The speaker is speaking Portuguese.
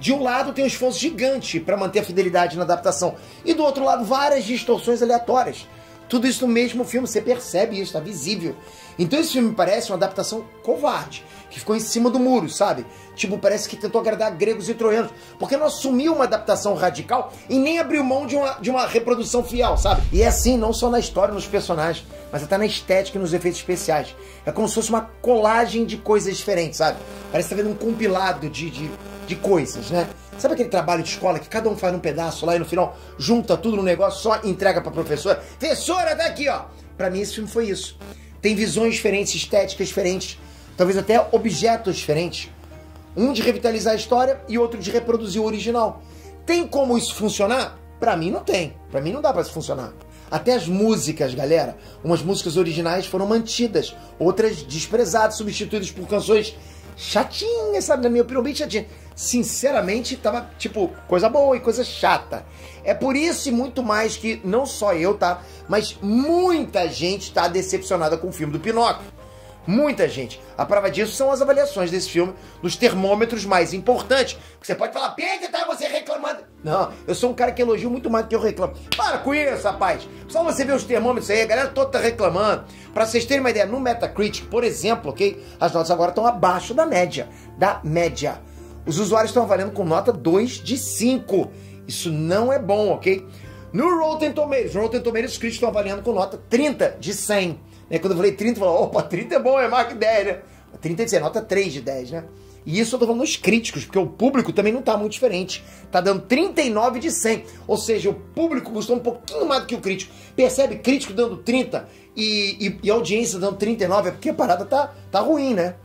De um lado tem um esforço gigante para manter a fidelidade na adaptação, e do outro lado várias distorções aleatórias. Tudo isso no mesmo filme, você percebe isso, tá visível. Então esse filme parece uma adaptação covarde, que ficou em cima do muro, sabe? Tipo, parece que tentou agradar gregos e troianos, porque não assumiu uma adaptação radical e nem abriu mão de uma reprodução fiel, sabe? E é assim, não só na história, nos personagens, mas até na estética e nos efeitos especiais. É como se fosse uma colagem de coisas diferentes, sabe? Parece que tá vendo um compilado de coisas, né? Sabe aquele trabalho de escola que cada um faz um pedaço lá e no final junta tudo no negócio, só entrega pra professora? Professora, tá aqui, ó! Pra mim esse filme foi isso. Tem visões diferentes, estéticas diferentes, talvez até objetos diferentes. Um de revitalizar a história e outro de reproduzir o original. Tem como isso funcionar? Pra mim não tem. Pra mim não dá pra isso funcionar. Até as músicas, galera. Umas músicas originais foram mantidas, outras desprezadas, substituídas por canções chatinhas, sabe? Na minha opinião, bem chatinha. Sinceramente, tava, tipo, coisa boa e coisa chata. É por isso e muito mais que, não só eu, tá? Mas muita gente tá decepcionada com o filme do Pinóquio. Muita gente. A prova disso são as avaliações desse filme nos termômetros mais importantes. Você pode falar, Pedro, tá você reclamando. Não, eu sou um cara que elogio muito mais do que eu reclamo. Para com isso, rapaz. Só você ver os termômetros aí, a galera toda tá reclamando. Pra vocês terem uma ideia, no Metacritic, por exemplo, ok? As notas agora estão abaixo da média. Os usuários estão avaliando com nota 2 de 5. Isso não é bom, ok? No Rotten Tomatoes, os críticos estão avaliando com nota 30 de 100. Quando eu falei 30, eu falei, opa, 30 é bom, é mais que 10, né? 30 é dizer, nota 3 de 10, né? E isso eu tô falando nos críticos, porque o público também não tá muito diferente. Tá dando 39 de 100. Ou seja, o público gostou um pouquinho mais do que o crítico. Percebe? Crítico dando 30 e a audiência dando 39, é porque a parada tá ruim, né?